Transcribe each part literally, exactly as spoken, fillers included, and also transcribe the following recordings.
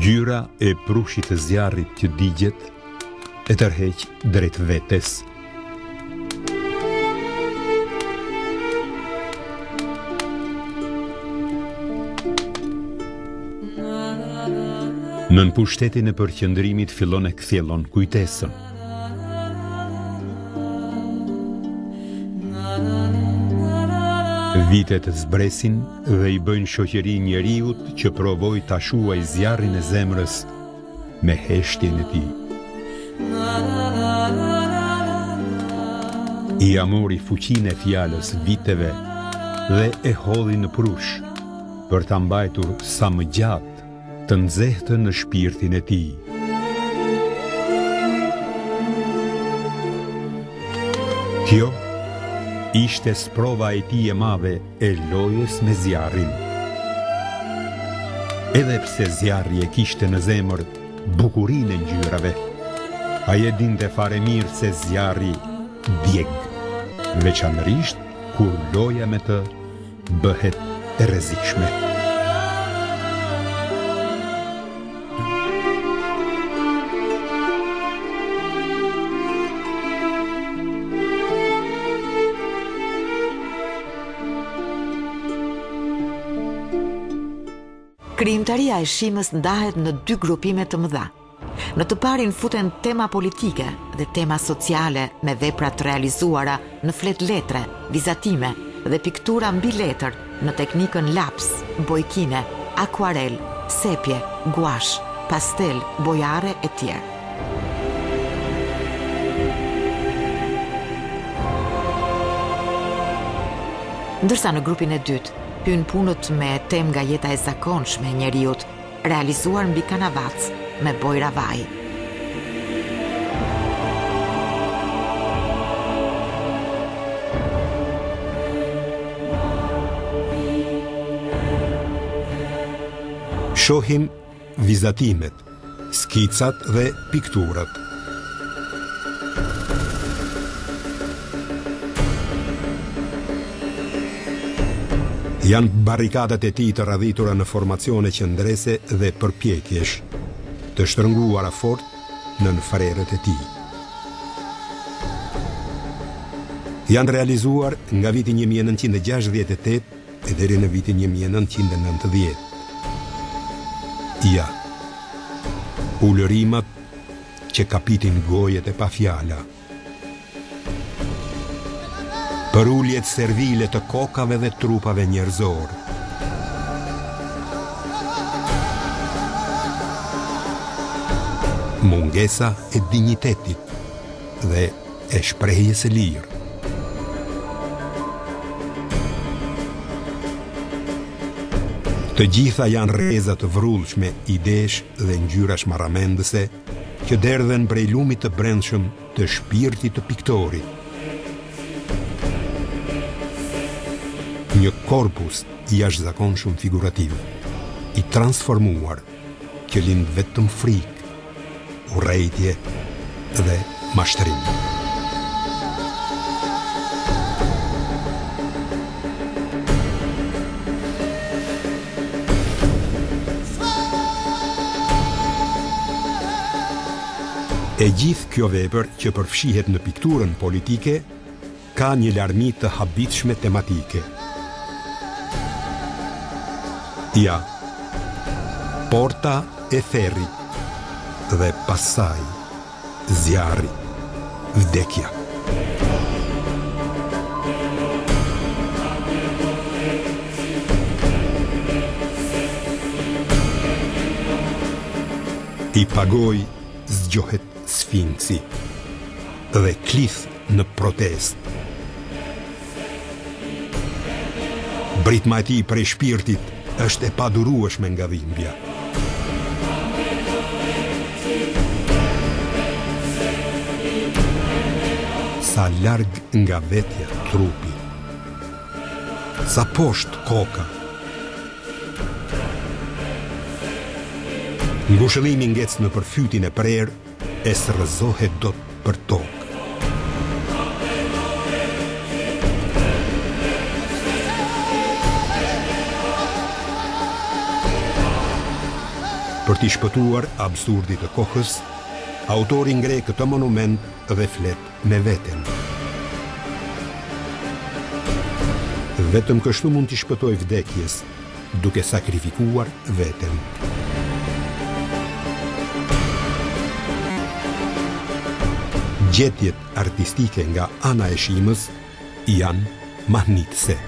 Ngjyra e prushit të zjarrit që digjet e tërheq drejt vetes. Nën pushtetin e përqendrimit fillon e kthjellon kujtesën. Vitet zbresin dhe i bëjnë shoqëri njeriut që provoi ta shuaj zjarrin e zemrës me heshtjen e tij. I amori fuqinë e fjalës viteve dhe e hodhi në prush për ta mbajtur sa më gjatë të nxehtë në shpirtin e tij. Kjo ishte sprova e tij e madhe e lojës me zjarrin. Edhe pse zjarri e kishte në zemër bukurinë e ngjyrave, ai e dinte fare mirë se zjarri djeg, veçanërisht kur loja me të bëhet e rrezikshme. Krijimtaria e shimës ndahet në dy grupime të mëdha. Në të parin futen tema politike dhe tema sociale me vepra të realizuara në flet letre, vizatime dhe piktura mbi letër në teknikën laps, bojkine, akuarel, sepje, guash, pastel, bojare e tjerë. Ndërsa në grupin e dytë, hyn punët me temë nga jeta e zakonshme e njeriut, realizuar mbi kanavac me bojra vaj. Shohim vizatimet, skicat dhe pikturat. Janë barrikadat e tij të radhitura në formacione qendrese dhe përpjekjesh, të shtrënguara fort nën frerët e tij. Janë realizuar nga viti një mijë e nëntëqind e gjashtëdhjetë e tetë e deri në vitin një mijë e nëntëqind e nëntëdhjetë. Ja, ulërimat që kapitin gojet e pa fjala. Për ulljet servile të kokave dhe trupave njerëzor. Mungesa e dinjitetit dhe e shprehjes së lirë. Të gjitha janë rreza të vrrullshme, idesh dhe ngjyrash marramendëse që derdhen prej lumit të brendshëm të shpirtit të piktorit. Një korpus i jashtëzakonshëm figurativ, i transformuar, që lind vetëm frikë, urrejtje dhe mashtrim. E gjithë kjo vepër që përfshihet në pikturën politike ka një larmi të habitshme tematike. Ja, porta e therrit dhe pasaj zjarri, vdekja. I pagoj zgjohet sfinksi dhe klith në protest. Britma e tij prej shpirtit është e padurueshme nga dhimbja. Sa larg nga vetja trupi, sa poshtë koka. Ngushëllimi ngec në përfytin e prerë, e srëzohet dot për tokë. Për Për t'i shpëtuar absurdit të kohës, autori ngre këtë monument dhe flet me veten. Vetëm kështu mund t'i shpëtoj vdekjes, duke sakrifikuar veten. Gjetjet artistike nga ana e shimës janë mahnitëse.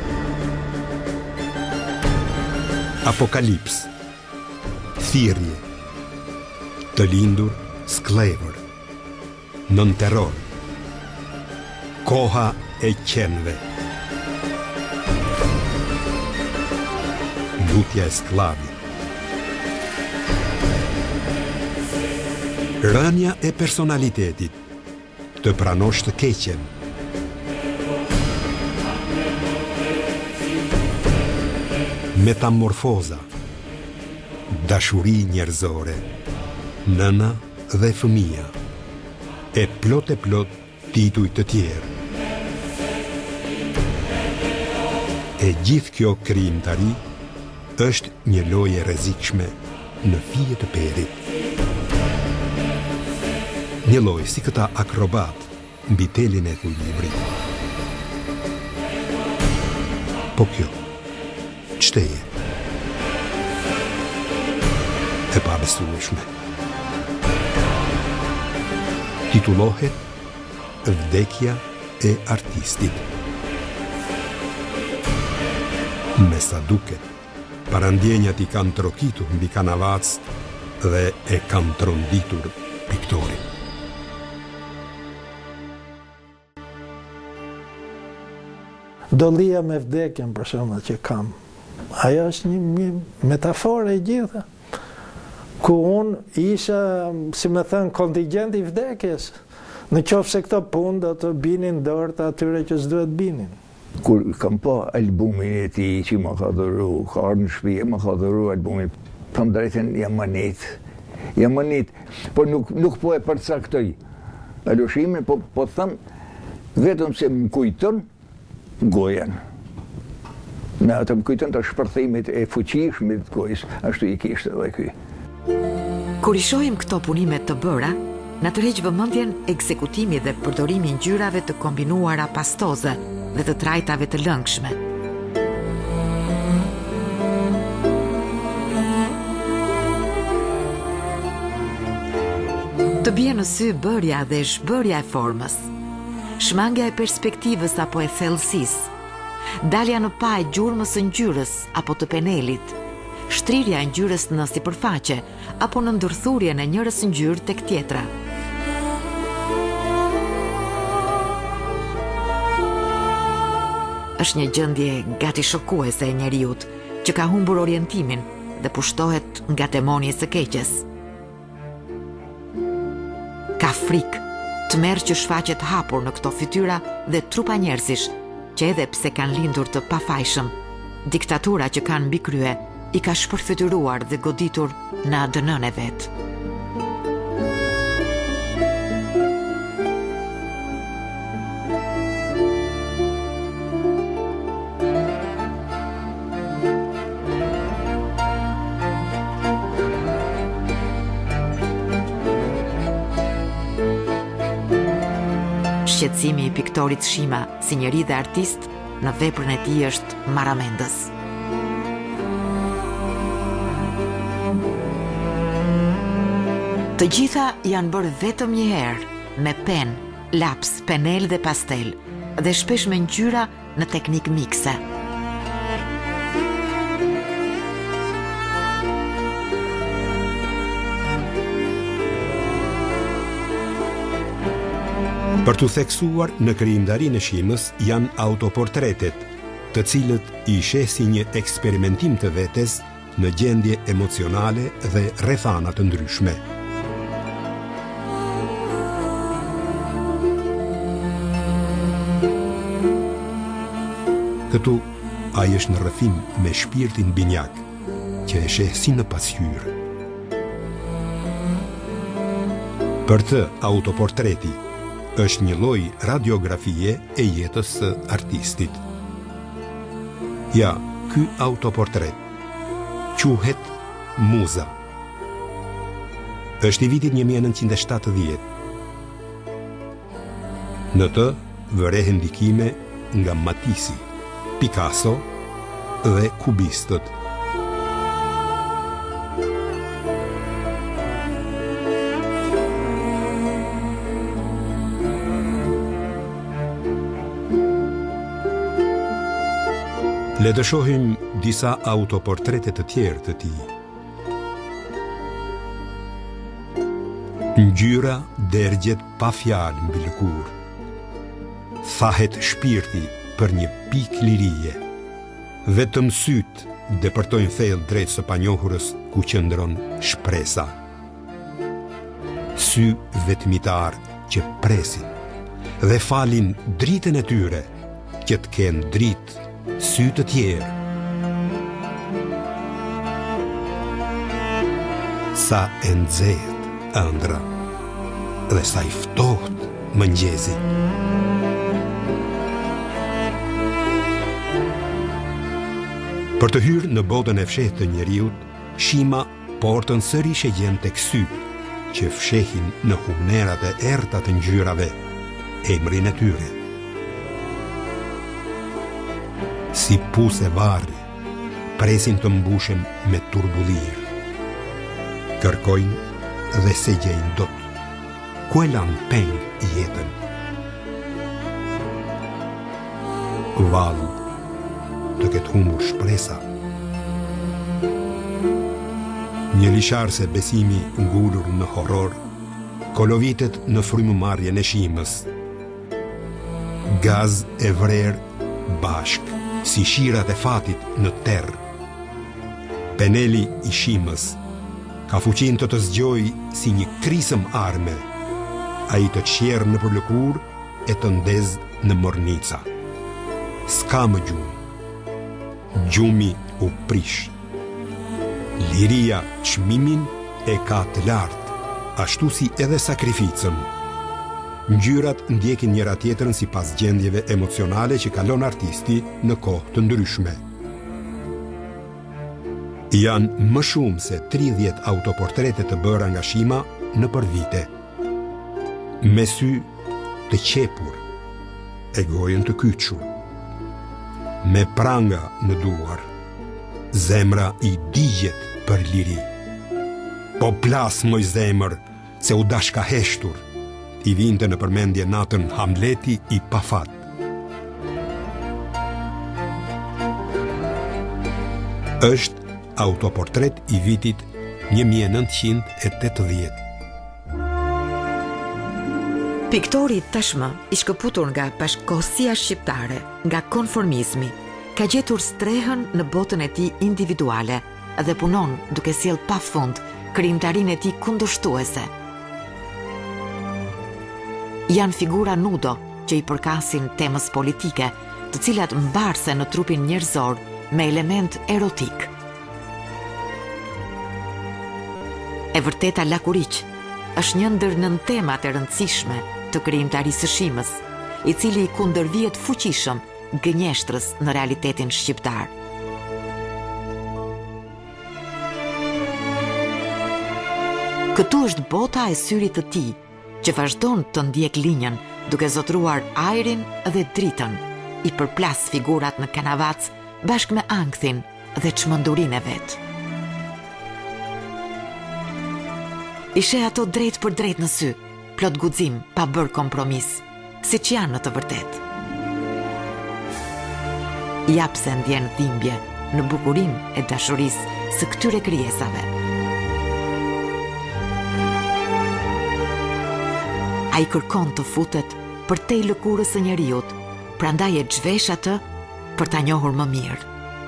Apokalips, thirrje, të lindur skllëvër, nën terror, koha e qenve, lutja e sklavit, rënja e personalitetit, të pranosh të keqen, metamorfoza, dashuri njerëzore, nëna dhe fëmija, e plot e plot tituj të tjerë. E gjithë kjo krijimtari është një lojë e rrezikshme në fije të perit. Një lojë si këta akrobat mbi telin e ekuilibrit. Po kjo, ç'teje? E pabesueshme. Titullohet Vdekja e artistit. Me sa duket, parandjenjat i kanë trokitur mbi kanavac dhe e kanë tronditur piktorin. Dollia me vdekjen, për shembull, që kam. Ajo është një, një metaforë e gjitha. Ku unë isha, si me thënë, kontingent i vdekjes. Në qoftë se këto punë do të binin dorë të atyre që s'duhet binin. Kur kam pa albumin e tij që më ka dhuru, ka ardhur në shtëpi, më ka dhuru albumin. Tham drejtën, jam manit. Jam manit, por nuk nuk po e përcaktoj aloshimin, po po them vetëm se më kujton gojen. Në atë më kujton të shpërthimit e fuqishmit të gojës, ashtu i kishte edhe ky. Kur i shohim këto punimet të bëra, na tërheq vëmendjen ekzekutimi dhe përdorimi i ngjyrave të kombinuara pastoze dhe të trajtave të lëngshme. Të bie në sy bërja dhe zhbërja e formës, shmangja e perspektivës apo e thellësisë, dalja në pa e gjurmës së ngjyrës apo të penelit, shtrirja e ngjyrës në sipërfaqe apo në ndërthurjen e njërës ngjyrë tek tjetra. Është një gjendje gati shokuese e njeriut që ka humbur orientimin dhe pushtohet nga demoni së keqes. Ka frikë, tmerr që shfaqet hapur në këto fytyra dhe trupa njerëzish që edhe pse kanë lindur të pafajshëm, diktatura që kanë mbi krye i ka shpërfytyruar dhe goditur në A D N-n e vet. Shqetësimi i piktorit Shima si njeri dhe artist në veprën e tij është maramendës. Të gjitha janë bërë vetëm një herë, me pen, laps, penel dhe pastel, dhe shpesh me ngjyra në teknik mikse. Për të theksuar në krijimtarinë e Shimës janë autoportretet, të cilët i shesin një eksperimentim të vetes në gjendje emocionale dhe rrethana të ndryshme. Këtu ai është në rrëfim me shpirtin binjak, që e sheh si në pasqyrë. Për të, autoportreti është një lloj radiografie e jetës së artistit. Ja, ky autoportret quhet Muza, Është i vitit një mijë e nëntëqind e shtatëdhjetë. Në të vërehen ndikime nga Matisse, Picasso dhe kubistët. Le të shohim disa autoportrete të tjerë të tij. Ngjyra dërgjet pa fjalë mbi lëkurë. Thahet shpirti për një pikë lirie. Vetëm sytë depërtojnë thellë drejt së panjohurës ku qëndron shpresa. Sy vetmitar që presin dhe falin dritën e tyre që të kenë dritë sy të tjerë. Sa e nxehtë ëndra dhe sa i ftohtë mëngjesi. Për të hyrë në botën e fshehtë të njeriut, shima portën sërish e gjen tek syt, që fshehin në humnerat e errta të ngjyrave emrin e tyre. Si puse varri, presin të mbushen me turbullir. Kërkojnë dhe se gjejnë dot. Ku e lanë peng jetën? Vallë të ketë humbur shpresa. Një lisharse besimi ngulur në horror, kolovitet në frymëmarrjen e shimës. Gaz e vrer bashk, si shirat e fatit në terr. Peneli i shimës ka fuqin të të zgjoj si një krisëm arme, a i të qjerë në përlëkur e të ndez në mornica. Ska më gjumë. Gjumi u prish. Liria çmimin e ka të lartë, ashtu si edhe sakrificën. Ngjyrat ndjekin njëra tjetrën sipas gjendjeve emocionale që kalon artisti në kohë të ndryshme. Janë më shumë se tridhjetë autoportrete të bëra nga shima në për vite. Me sy të qepur, e gojën të kyçur. Me pranga në duar, zemra i digjet për liri. Po plas moj zemër, se u dashka heshtur, i vinte në përmendje natën Hamleti i pafat. Është autoportret i vitit një mijë e nëntëqind e tetëdhjetë. Piktori tashmë i shkëputur nga bashkëkohësia shqiptare, nga konformizmi, ka gjetur strehën në botën e tij individuale dhe punon duke sjell pafund krijimtarinë e tij kundërshtuese. Janë figura nudo që i përkasin temës politike, të cilat mbarse në trupin njerëzor me element erotik. E vërteta Lakuriq është një ndër nën temat e rëndësishme të krijimtarisë së shimës, i cili i kundërvihet fuqishëm gënjeshtrës në realitetin shqiptar. Këtu është bota e syrit të tij, që vazhdon të ndjek linjën duke zotruar ajrin dhe dritën, i përplas figurat në kanavac bashkë me ankthin dhe çmendurinë e vet. I sheh ato drejt për drejt në sy, plot guxim, pa bërë kompromis, siç janë në të vërtetë. Jap se ndjen dhimbje në bukurinë e dashurisë së këtyre krijesave. A i kërkon të futet për te i lëkurës së njeriut, prandaj e zhvesh atë për ta njohur më mirë.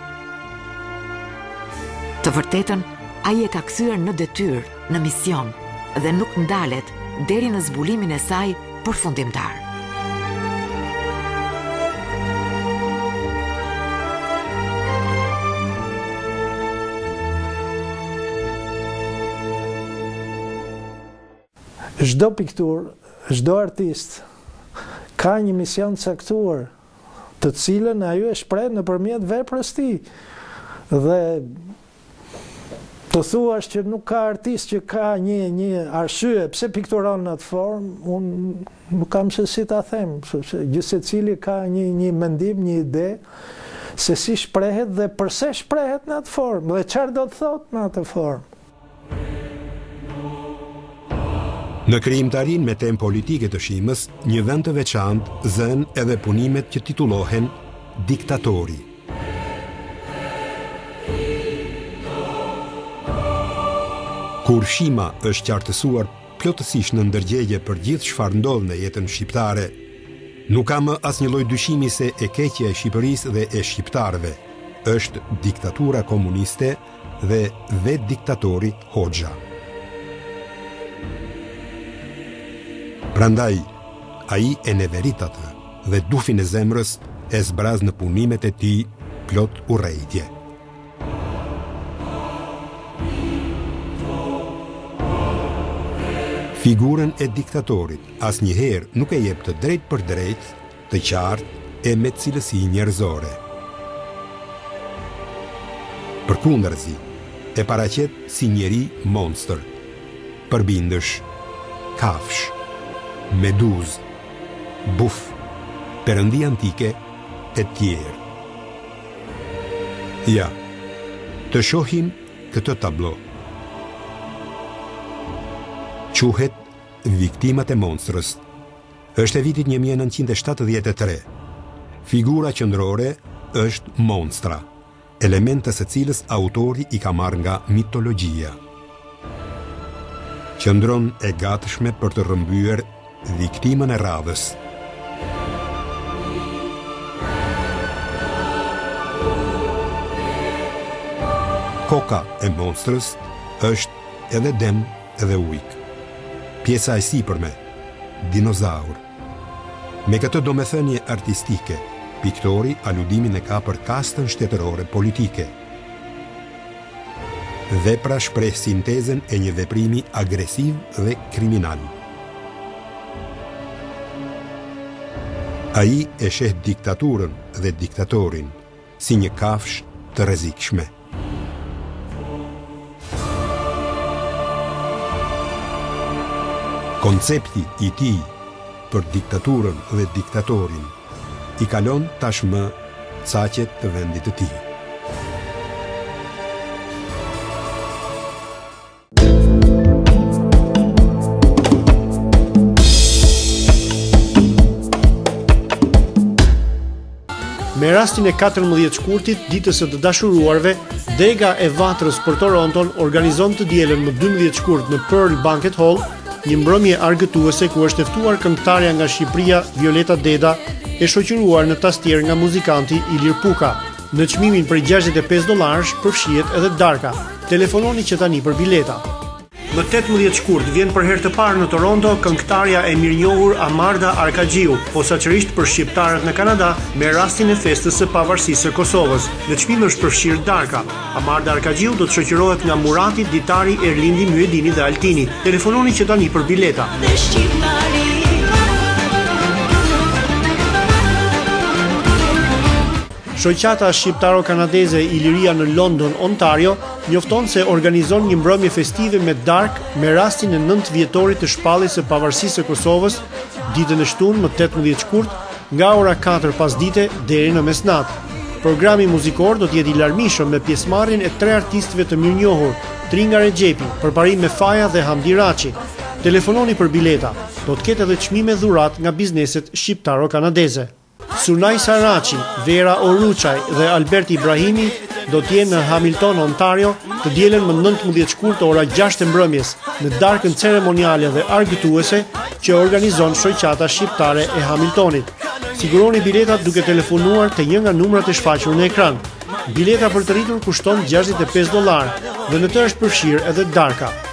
Të vërtetën, a i e ka kthyer në detyrë, në mision, dhe nuk ndalet deri në zbulimin e saj përfundimtar. Çdo piktur, çdo artist ka një mision caktuar, të cilën ajo e shpreh nëpërmjet veprës tij. Dhe Të thuash që nuk ka artist që ka një, një arsye, pse pikturon në atë formë, unë nuk kam se si ta them, sepse gjithse cili ka një, një mendim, një ide, se si shprehet dhe përse shprehet në atë formë, dhe çfarë do të thotë në atë formë. Në krijimtarinë me temë politike të Shimës, një vend të veçantë zën edhe punimet që titullohen Diktatori. Kur Shima është qartësuar plotësisht në ndërgjegje për gjithë çfarë ndodh në jetën shqiptare, nuk ka më asnjë lloj dyshimi se e keqja e Shqipërisë dhe e shqiptarëve është diktatura komuniste dhe vetë diktatori Hoxha. Prandaj, ai e neveritat dhe dufin e zemrës e zbraz në punimet e tij plot urrejtje. Figurën e diktatorit asnjëherë nuk e jep të drejt për drejt, të qartë e me cilësi njerëzore. Përkundërzi, e paraqet si njeri monster, përbindësh, kafsh, meduz, buf, perëndi antike e tjerë. Ja, të shohim këtë tablo. Quhet Viktimat e monstrës. Është e vitit një mijë e nëntëqind e shtatëdhjetë e tre. Figura qendrore është monstra, element të së cilës autori i ka marrë nga mitologjia. Qëndron e gatshme për të rrëmbyer viktimën e radhës. Koka e monstrës është edhe dem edhe ujk. Pjesa e sipërme, dinozaur. Me këtë domethënie artistike, piktori aludimin e ka për kastën shtetërore politike. Vepra shpreh sintezën e një veprimi agresiv dhe kriminal. Ai e sheh diktaturën dhe diktatorin si një kafshë të rrezikshme. Koncepti i tij për diktaturën dhe diktatorin i kalon tashmë caqet të vendit të tij. Me rastin e katërmbëdhjetë shkurtit, ditës së të dashuruarve, Dega e Vatrës për Toronton organizon të dielën më dymbëdhjetë shkurt në Pearl Banquet Hall, një mbrëmje argëtuese ku është e ftuar këngëtarja nga Shqipëria Violeta Deda, e shoqëruar në tastier nga muzikanti Ilir Puka. Në çmimin për gjashtëdhjetë e pesë dollarësh përfshihet edhe darka. Telefononi që tani për bileta. Më tetëmbëdhjetë shkurt vjen për herë të parë në Toronto këngëtarja e mirënjohur Amarda Arkaxhiu, posaçërisht për shqiptarët në Kanada, me rastin e festës së pavarësisë së Kosovës. Në çmim është përfshirë darka. Amarda Arkaxhiu do të shoqërohet nga Murati, Ditari, Erlindi, Myedini dhe Altini. Telefononi që tani për bileta. Shoqata shqiptaro-kanadeze Iliria në London, Ontario, njofton se organizon një mbrëmje festive me dark me rastin e nëntë vjetorit të shpalljes së pavarësisë së Kosovës, ditën e shtunë më tetëmbëdhjetë shkurt, nga ora katër pasdite deri në mesnatë. Programi muzikor do të jetë i larmishëm me pjesëmarrjen e tre artistëve të mirënjohur, Tringa Rexhepi, përparim me Faja dhe Hamdi Raçi. Telefononi për bileta. Do të ketë edhe çmime dhurat nga bizneset shqiptaro-kanadeze. Sunaj Saraci, Vera Oruçaj dhe Albert Ibrahimi do të jenë në Hamilton, Ontario, të dielën më nëntëmbëdhjetë shkurt ora gjashtë e mbrëmjes, në darkën ceremoniale dhe argëtuese që organizon shoqata shqiptare e Hamiltonit. Siguroni biletat duke telefonuar te një nga numrat e shfaqur në ekran. Bileta për të rritur kushton gjashtëdhjetë e pesë dollarë dhe në të është përfshirë edhe darka.